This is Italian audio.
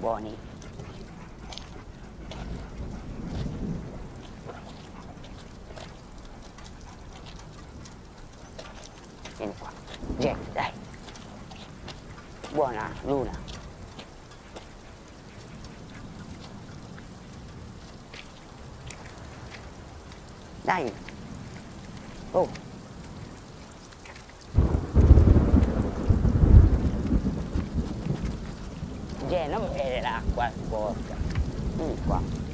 buoni. Vieni qua. Jack, dai. Buona, Luna. Dai. Oh. Jack, non bere l'acqua, sporca. Vieni qua.